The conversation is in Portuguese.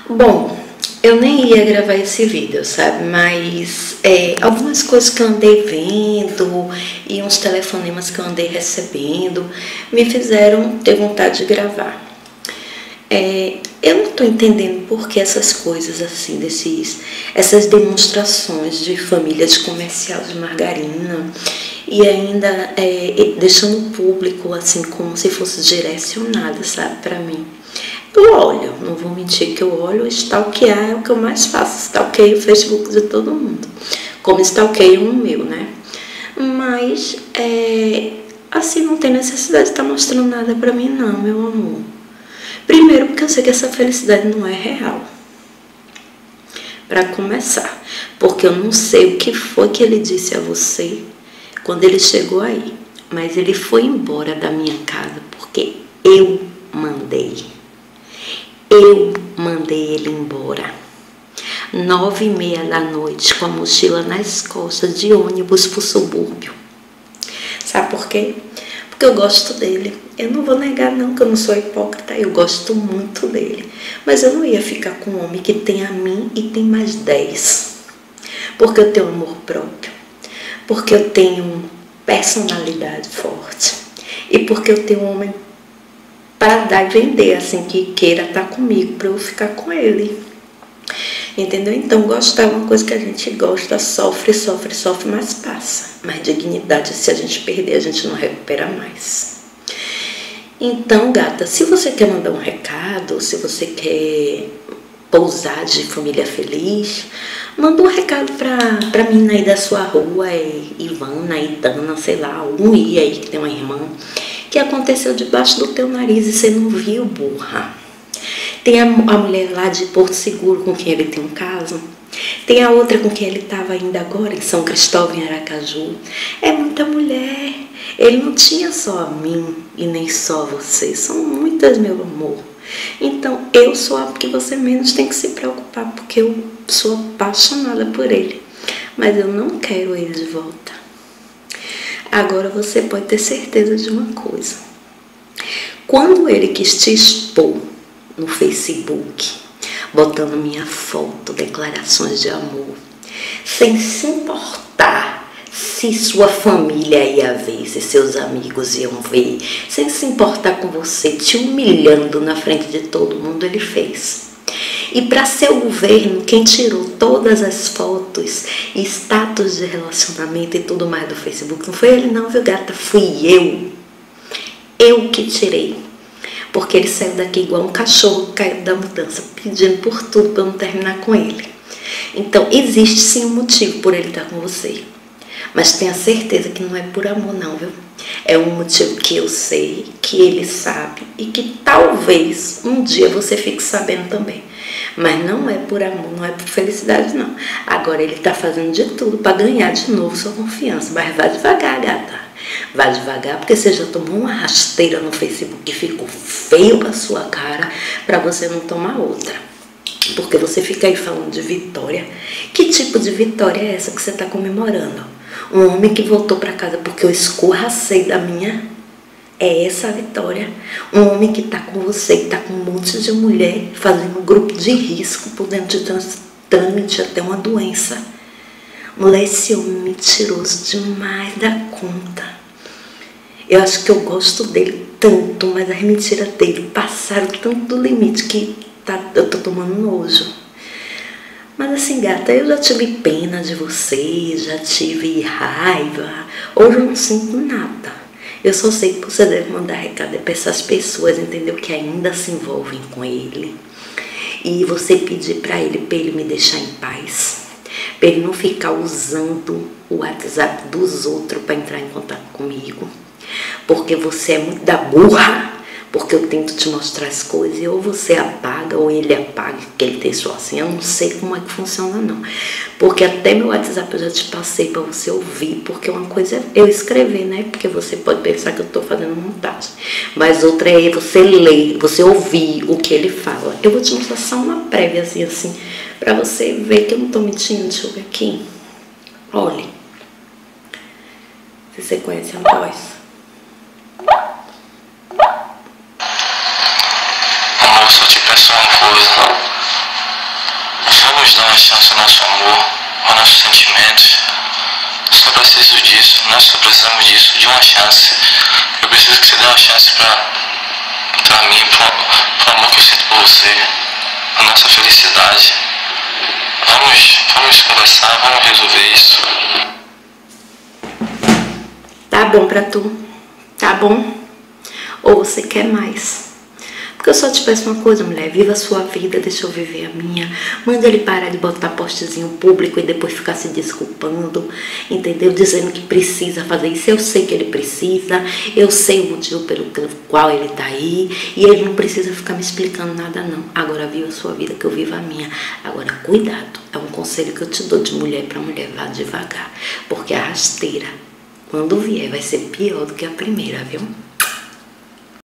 Bom, eu nem ia gravar esse vídeo, sabe? Mas algumas coisas que eu andei vendo e uns telefonemas que eu andei recebendo me fizeram ter vontade de gravar. Eu não estou entendendo por que essas coisas assim, essas demonstrações de famílias comercial de margarina e ainda deixando o público assim como se fosse direcionado, sabe, para mim. Eu olho, não vou mentir que eu olho, stalkear é o que eu mais faço, stalkeio o Facebook de todo mundo, como stalkeio o meu, né? Mas, assim, não tem necessidade de estar mostrando nada pra mim não, meu amor. Primeiro porque eu sei que essa felicidade não é real, pra começar, porque eu não sei o que foi que ele disse a você quando ele chegou aí, mas ele foi embora da minha casa porque eu mandei. Eu mandei ele embora, 9h30 da noite, com a mochila nas costas, de ônibus pro subúrbio. Sabe por quê? Porque eu gosto dele. Eu não vou negar não, que eu não sou hipócrita, eu gosto muito dele. Mas eu não ia ficar com um homem que tem a mim e tem mais 10. Porque eu tenho amor próprio, porque eu tenho personalidade forte e porque eu tenho um homem para dar e vender, assim, que queira estar comigo, para eu ficar com ele. Entendeu? Então, gostar é uma coisa que a gente gosta, sofre, mas passa. Mas dignidade, se a gente perder, a gente não recupera mais. Então, gata, se você quer mandar um recado, se você quer pousar de família feliz, manda um recado pra menina aí da sua rua, Ivana, Itana, sei lá, algum I aí que tem uma irmã, que aconteceu debaixo do teu nariz e você não viu, burra. Tem a mulher lá de Porto Seguro com quem ele tem um caso. Tem a outra com quem ele estava ainda agora em São Cristóvão, em Aracaju. É muita mulher. Ele não tinha só a mim e nem só você. São muitas, meu amor. Então eu sou a que você menos tem que se preocupar, porque eu sou apaixonada por ele. Mas eu não quero ele de volta. Agora você pode ter certeza de uma coisa. Quando ele quis te expor no Facebook, botando minha foto, declarações de amor, sem se importar se sua família ia ver, se seus amigos iam ver, sem se importar com você, te humilhando na frente de todo mundo, ele fez. E para seu governo, quem tirou todas as fotos e status de relacionamento e tudo mais do Facebook, não foi ele não, viu, gata? Fui eu. Eu que tirei. Porque ele saiu daqui igual um cachorro caído da mudança, pedindo por tudo para eu não terminar com ele. Então, existe sim um motivo por ele estar com você. Mas tenha certeza que não é por amor não, viu? É um motivo que eu sei, que ele sabe e que talvez um dia você fique sabendo também. Mas não é por amor, não é por felicidade não. Agora ele tá fazendo de tudo para ganhar de novo sua confiança. Mas vai devagar, gata. Vai devagar, porque você já tomou uma rasteira no Facebook que ficou feio pra sua cara, para você não tomar outra. Porque você fica aí falando de vitória. Que tipo de vitória é essa que você tá comemorando? Um homem que voltou para casa porque eu escorracei da minha? É essa a vitória? Um homem que tá com você, que tá com um monte de mulher, fazendo um grupo de risco, podendo te transmitir até uma doença. Mulher, esse homem mentiroso demais da conta. Eu acho que eu gosto dele tanto, mas as mentiras dele passaram tanto do limite que eu tô tomando nojo. Mas assim, gata, eu já tive pena de você, já tive raiva. Hoje eu não sinto nada. Eu só sei que você deve mandar recado para essas pessoas, entendeu? Que ainda se envolvem com ele. E você pedir para ele me deixar em paz. Para ele não ficar usando o WhatsApp dos outros para entrar em contato comigo. Porque você é muito da burra, porque eu tento te mostrar as coisas e ou você apaga ou ele apaga, que ele tem sua senha. Eu não sei como é que funciona não, porque até meu WhatsApp eu já te passei para você ouvir, porque uma coisa é eu escrever, né, porque você pode pensar que eu tô fazendo montagem, mas outra é você ler, você ouvir o que ele fala. Eu vou te mostrar só uma prévia assim, para você ver que eu não tô mentindo. Deixa eu ver aqui, olha, se você conhece a voz. Moço, eu te peço uma coisa. Vamos dar uma chance ao nosso amor, aos nossos sentimentos. Só preciso disso, nós só precisamos disso, de uma chance. Eu preciso que você dê uma chance pra mim, pro amor que eu sinto por você, a nossa felicidade. Vamos conversar, vamos resolver isso. Tá bom pra tu? Tá bom? Ou você quer mais? Porque eu só te peço uma coisa, mulher, viva a sua vida, deixa eu viver a minha. Manda ele parar de botar postezinho público e depois ficar se desculpando, entendeu? Dizendo que precisa fazer isso. Eu sei que ele precisa, eu sei o motivo pelo qual ele tá aí, e ele não precisa ficar me explicando nada não. Agora viva a sua vida, que eu vivo a minha. Agora cuidado, é um conselho que eu te dou de mulher pra mulher, vá devagar, porque a rasteira, quando vier, vai ser pior do que a primeira, viu?